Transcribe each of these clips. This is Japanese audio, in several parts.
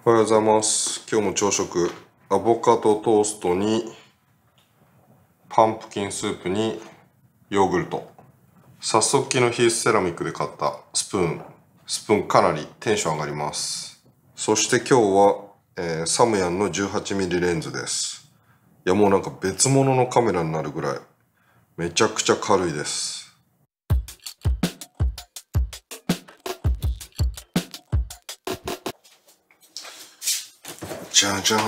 おはようございます。今日も朝食、アボカドトーストにパンプキンスープにヨーグルト。早速昨日ヒースセラミックで買ったスプーンかなりテンション上がります。そして今日は、サムヤンの 18mm レンズです。いやもうなんか別物のカメラになるぐらいめちゃくちゃ軽いです。じゃじゃん。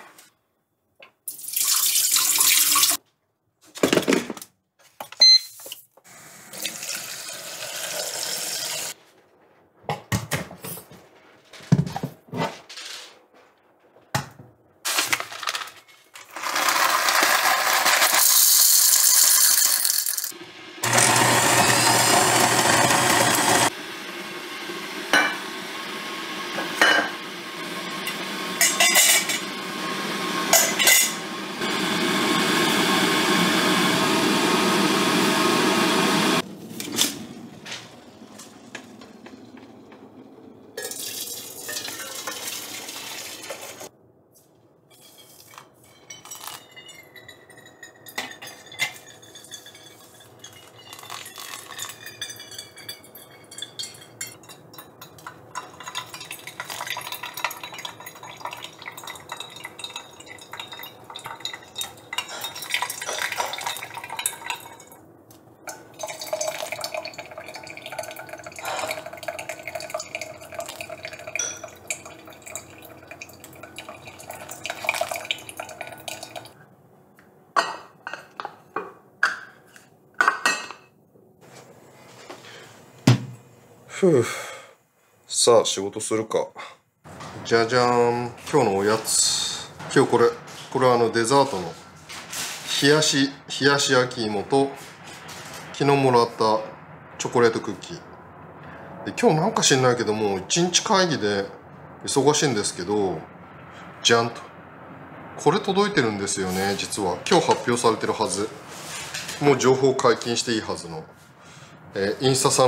さあ仕事するか。じゃじゃーん。今日のおやつ。今日これはデザートの冷やし焼き芋と昨日もらったチョコレートクッキーで、今日なんか知んないけども一日会議で忙しいんですけど、じゃんとこれ届いてるんですよね。実は今日発表されてるはず。もう情報解禁していいはずのインスタ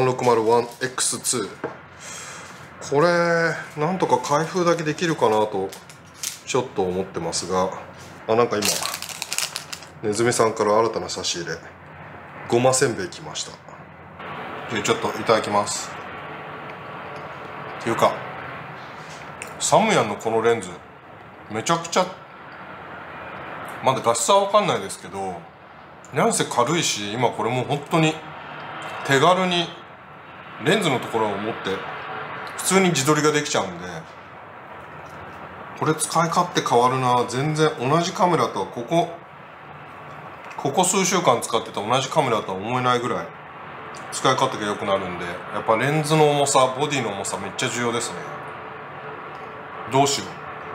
3601X2。 これなんとか開封だけできるかなとちょっと思ってますが、なんか今ネズミさんから新たな差し入れごませんべい来ました。じゃあちょっといただきます。っていうかサムヤンのこのレンズめちゃくちゃ、まだ画質は分かんないですけどなんせ軽いし、今これもう本当に手軽にレンズのところを持って普通に自撮りができちゃうんで、これ使い勝手変わるな。全然同じカメラとはここ数週間使ってた同じカメラとは思えないぐらい使い勝手が良くなるんで、やっぱレンズの重さ、ボディの重さめっちゃ重要ですね。どうしよ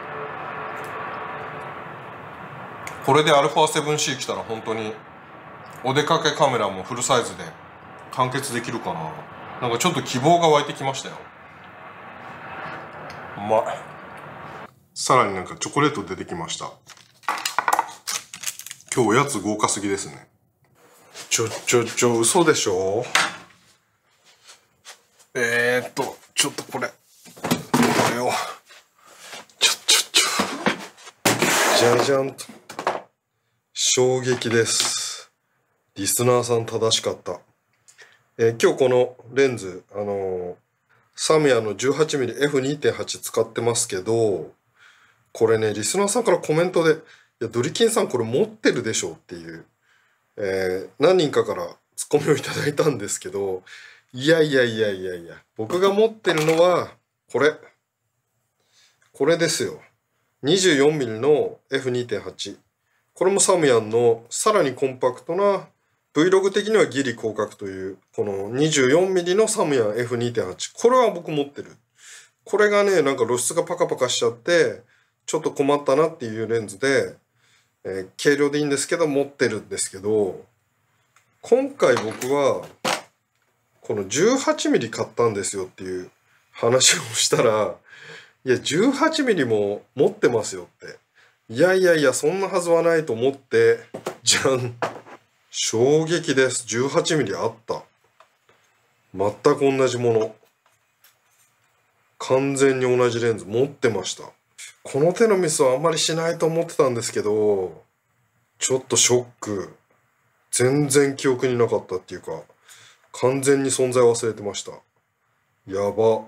う、これで α7C 来たら本当にお出かけカメラもフルサイズで完結できるかな。なんかちょっと希望が湧いてきましたよ。うまい。さらになんかチョコレート出てきました。今日おやつ豪華すぎですね。嘘でしょ。ちょっとこれをじゃじゃんと。衝撃です。リスナーさん正しかった。今日このレンズサムヤの 18mmF2.8 使ってますけど、これねリスナーさんからコメントで「いやドリキンさんこれ持ってるでしょ」っていう、何人かからツッコミをいただいたんですけど、いや僕が持ってるのはこれですよ。 24mm の F2.8。 これもサムヤンのさらにコンパクトな Vlog 的にはギリ広角というこの 24mm のサムヤン F2.8。 これは僕持ってる。これがねなんか露出がパカパカしちゃってちょっと困ったなっていうレンズで、軽量でいいんですけど持ってるんですけど、今回僕はこの 18mm 買ったんですよっていう話をしたら、いや 18mm も持ってますよって、いやそんなはずはないと思って、じゃん、衝撃です。 18mm あった。全く同じもの、完全に同じレンズ持ってました。 この手のミスはあんまりしないと思ってたんですけど、ちょっとショック。全然記憶になかったっていうか、完全に存在忘れてました。やば。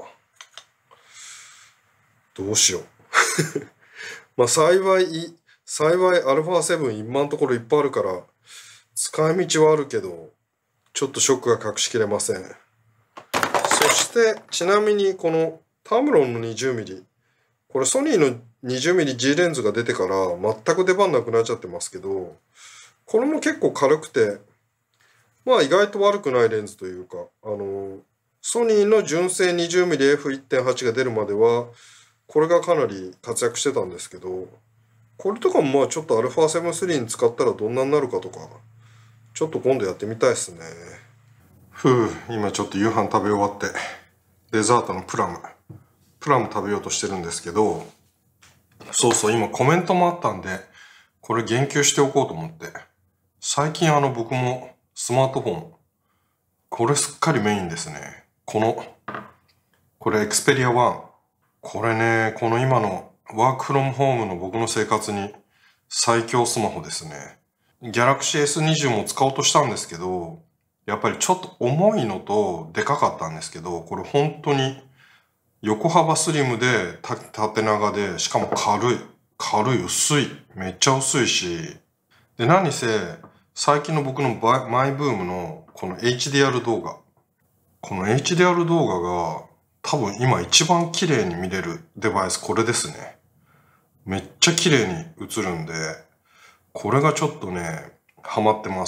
どうしよう。まあ幸い α7 今のところいっぱいあるから、使い道はあるけど、ちょっとショックが隠しきれません。そして、ちなみにこのタムロンの 20mm、これソニーの 20mm G レンズが出てから全く出番なくなっちゃってますけど、これも結構軽くて、まあ意外と悪くないレンズというか、ソニーの純正 20mmF1.8 が出るまでは、これがかなり活躍してたんですけど、これとかもまあちょっと α7-3 に使ったらどんなになるかとか、ちょっと今度やってみたいですね。今ちょっと夕飯食べ終わって、デザートのプラム食べようとしてるんですけど、そうそう、今コメントもあったんで、これ言及しておこうと思って。最近僕もスマートフォン、これすっかりメインですね。これ Xperia One。これね、この今のワークフロムホームの僕の生活に最強スマホですね。Galaxy S20 も使おうとしたんですけど、やっぱりちょっと重いのとでかかったんですけど、これ本当に横幅スリムで縦長で、しかも軽い、薄い。めっちゃ薄いし。で、何せ、最近の僕のマイブームのこの HDR 動画。この HDR 動画が多分今一番綺麗に見れるデバイスこれですね。めっちゃ綺麗に映るんで、これがちょっとね、ハマってます。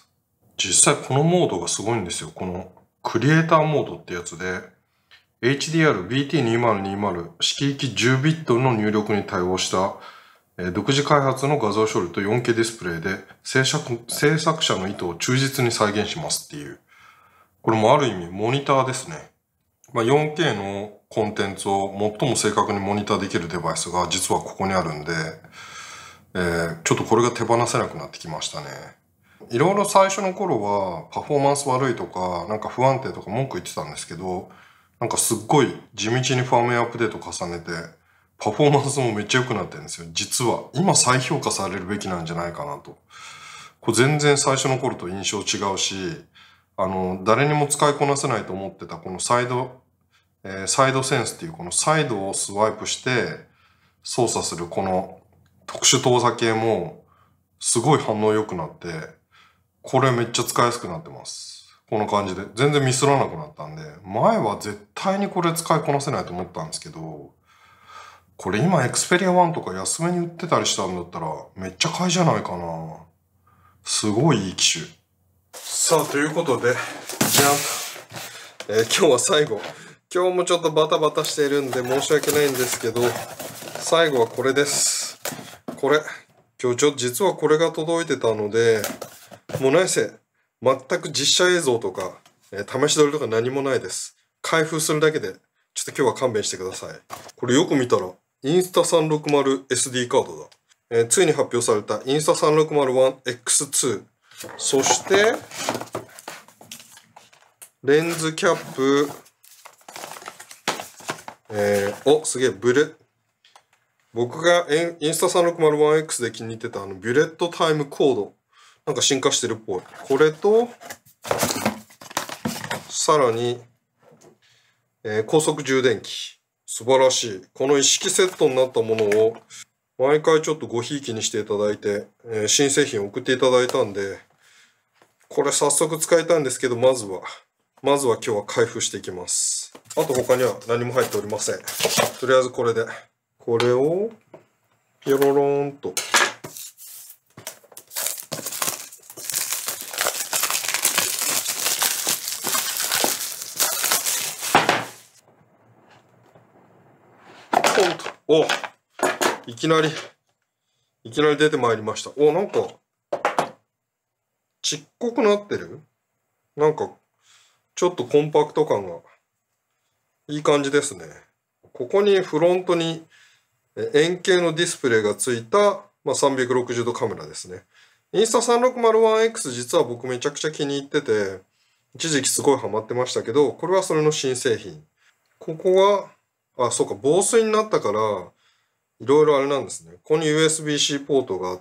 実際このモードがすごいんですよ。このクリエイターモードってやつで、HDR BT2020 色域10ビットの入力に対応した独自開発の画像処理と 4K ディスプレイで制作者の意図を忠実に再現しますっていう。これもある意味モニターですね。4K のコンテンツを最も正確にモニターできるデバイスが実はここにあるんで、ちょっとこれが手放せなくなってきましたね。いろいろ最初の頃はパフォーマンス悪いとか、なんか不安定とか文句言ってたんですけど、なんかすっごい地道にファームウェアアップデート重ねて、パフォーマンスもめっちゃ良くなってるんですよ。実は。今再評価されるべきなんじゃないかなと。これ全然最初の頃と印象違うし、誰にも使いこなせないと思ってたこのサイドセンスっていうこのサイドをスワイプして操作するこの特殊動作系もすごい反応良くなって、これめっちゃ使いやすくなってます。この感じで。全然ミスらなくなったんで、前は絶対にこれ使いこなせないと思ったんですけど、これ今 Xperia One とか安めに売ってたりしたんだったらめっちゃ買いじゃないかな。すごいいい機種。さあ、ということで、じゃん。今日は最後。今日もちょっとバタバタしているんで申し訳ないんですけど、最後はこれです。これ。今日実はこれが届いてたので、もう何せ、全く実写映像とか、試し撮りとか何もないです。開封するだけで、ちょっと今日は勘弁してください。これよく見たら、インスタ 360SD カードだ。ついに発表されたインスタ 360ONE X2。そして、レンズキャップ、すげえ、僕がインスタ 360ONE X で気に入ってたビュレットタイムコード。なんか進化してるっぽい。これと、さらに、高速充電器。素晴らしい。この一式セットになったものを、毎回ちょっとごひいきにしていただいて、新製品を送っていただいたんで、これ早速使いたいんですけど、まずは今日は開封していきます。あと他には何も入っておりません。とりあえずこれで。これを、ピロローンと。お、いきなり出てまいりました。お、なんか、ちっこくなってる？なんか、ちょっとコンパクト感がいい感じですね。ここにフロントに円形のディスプレイがついた、360度カメラですね。インスタ 360ONE X 実は僕めちゃくちゃ気に入ってて、一時期すごいハマってましたけど、これはそれの新製品。ここは、そうか、防水になったから、 いろいろあれなんですね。ここに USB-C ポートがあって、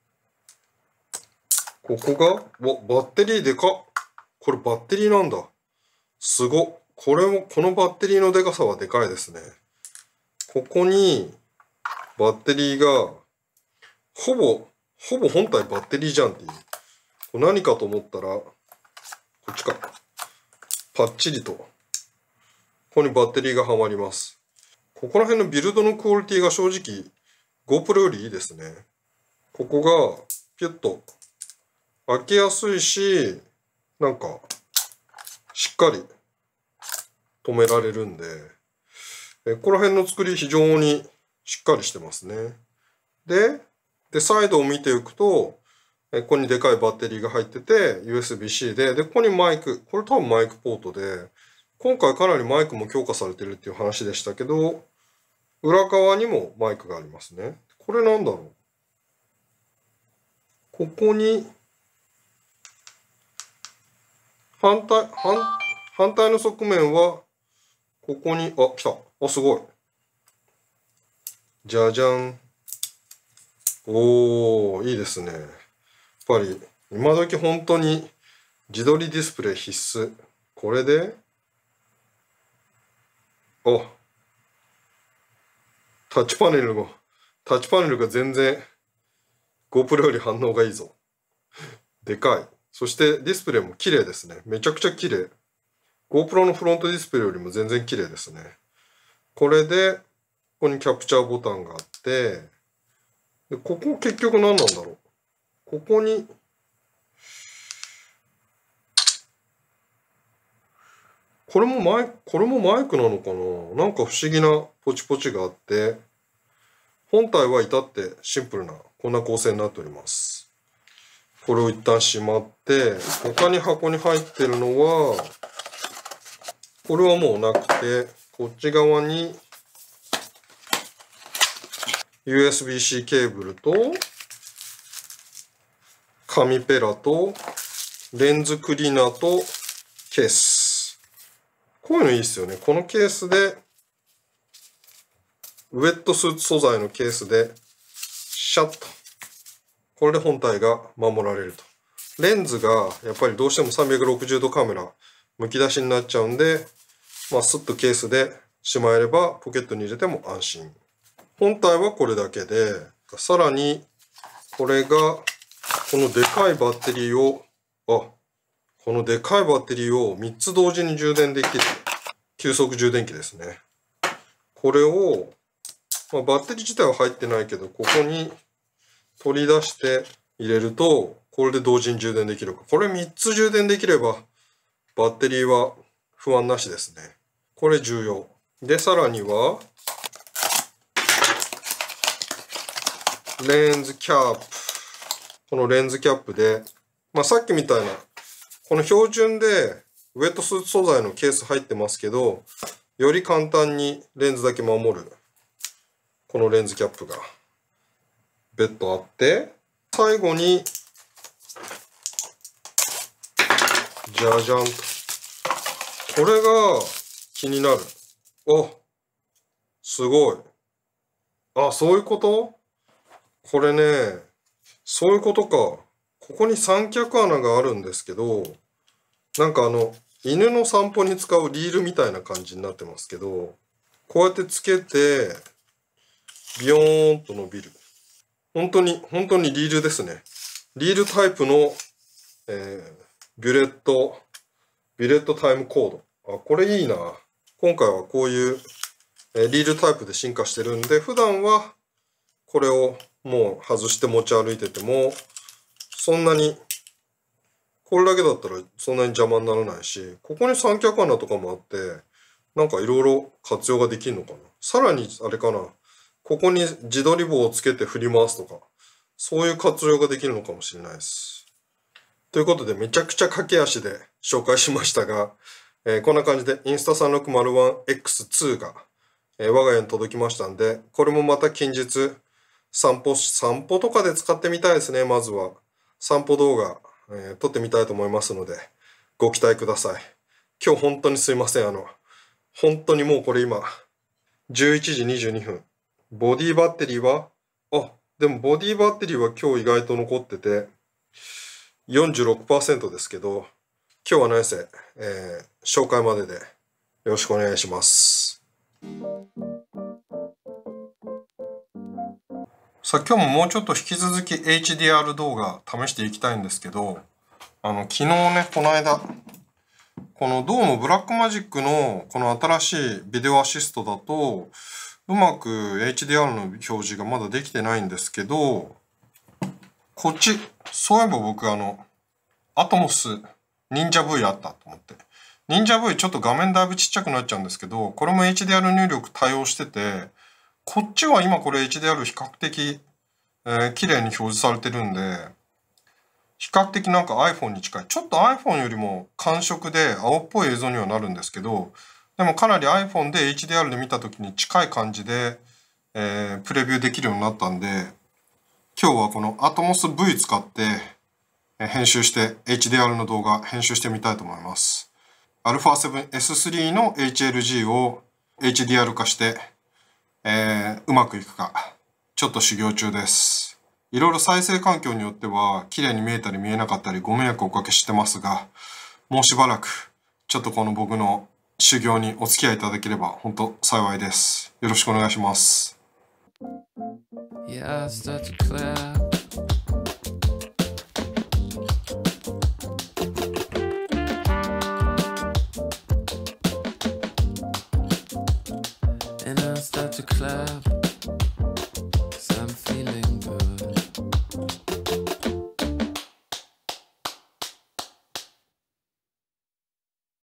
ここが、バッテリーでかっ。これバッテリーなんだ。すご。このバッテリーのでかさはでかいですね。ここに、バッテリーが、ほぼ本体バッテリーじゃんっていう。これ何かと思ったら、こっちか。パッチリと、ここにバッテリーがはまります。ここら辺のビルドのクオリティが正直、GoPro よりいいですね。ここが、ピュッと、開けやすいし、なんか、しっかり止められるんで、ここら辺の作り非常にしっかりしてますね。で、サイドを見ていくと、ここにでかいバッテリーが入ってて、USB-C で、ここにマイク。これ多分マイクポートで、今回かなりマイクも強化されてるっていう話でしたけど、裏側にもマイクがありますね。これなんだろう。ここに、反対の側面は、ここに、来た。すごい。じゃじゃん。いいですね。やっぱり、今時本当に自撮りディスプレイ必須。これで、タッチパネルが全然 GoPro より反応がいいぞ。でかい。そしてディスプレイも綺麗ですね。めちゃくちゃ綺麗。GoPro のフロントディスプレイよりも全然綺麗ですね。これで、ここにキャプチャーボタンがあって、でここ結局何なんだろう。ここに、これもマイクなのかな。なんか不思議なポチポチがあって、本体は至ってシンプルな、こんな構成になっております。これを一旦しまって、他に箱に入ってるのは、これはもうなくて、こっち側に USB-C ケーブルと、紙ペラと、レンズクリーナーと、ケース。こういうのいいですよね。このケースで、ウェットスーツ素材のケースで、シャッと。これで本体が守られると。レンズがやっぱりどうしても360度カメラむき出しになっちゃうんで、スッとケースでしまえればポケットに入れても安心。本体はこれだけで、さらにこれがこのでかいバッテリーを、このでかいバッテリーを3つ同時に充電できる急速充電器ですね。これを、バッテリー自体は入ってないけど、ここに取り出して入れると、これで同時に充電できるか。これ3つ充電できれば、バッテリーは不安なしですね。これ重要。で、さらには、レンズキャップ。このレンズキャップで、さっきみたいな、この標準でウェットスーツ素材のケース入ってますけど、より簡単にレンズだけ守る、このレンズキャップが別途あって、最後に、じゃじゃんと。これが気になる。すごい。そういうこと？これね、そういうことか。ここに三脚穴があるんですけど、なんか犬の散歩に使うリールみたいな感じになってますけど、こうやってつけて、ビヨーンと伸びる。本当にリールですね。リールタイプの、ビュレットタイムコード。これいいな。今回はこういう、リールタイプで進化してるんで、普段はこれをもう外して持ち歩いてても、そんなに、これだけだったらそんなに邪魔にならないし、ここに三脚穴とかもあって、なんかいろいろ活用ができるのかな。さらにあれかな。ここに自撮り棒をつけて振り回すとか、そういう活用ができるのかもしれないです。ということで、めちゃくちゃ駆け足で紹介しましたが、こんな感じでインスタ 3601X2 が、我が家に届きましたんで、これもまた近日散歩とかで使ってみたいですね、まずは。散歩動画、撮ってみたいと思いますので、ご期待ください。今日本当にすいません。本当にもうこれ今、11時22分。 ボディバッテリーは、でもボディバッテリーは今日意外と残ってて、46% ですけど、今日は何せ、紹介まででよろしくお願いします。さあ、今日ももうちょっと引き続き HDR 動画試していきたいんですけど、昨日ね、この間、このどうもブラックマジックのこの新しいビデオアシストだと、うまく HDR の表示がまだできてないんですけど、こっち、そういえば僕アトモス忍者 V あったと思って。忍者 V ちょっと画面だいぶちっちゃくなっちゃうんですけど、これも HDR 入力対応してて、こっちは今これ HDR 比較的、綺麗に表示されてるんで、比較的なんか iPhone に近い。ちょっと iPhone よりも感触で青っぽい映像にはなるんですけど、でもかなり iPhone で HDR で見た時に近い感じで、プレビューできるようになったんで、今日はこの Atmos V 使って編集して HDR の動画編集してみたいと思います。α7S3 の HLG を HDR 化して、うまくいくか、ちょっと修行中です。いろいろ再生環境によっては綺麗に見えたり見えなかったりご迷惑をおかけしてますが、もうしばらくちょっとこの僕の修行にお付き合いいただければ本当幸いです。よろしくお願いします。Yeah, and I start to clap.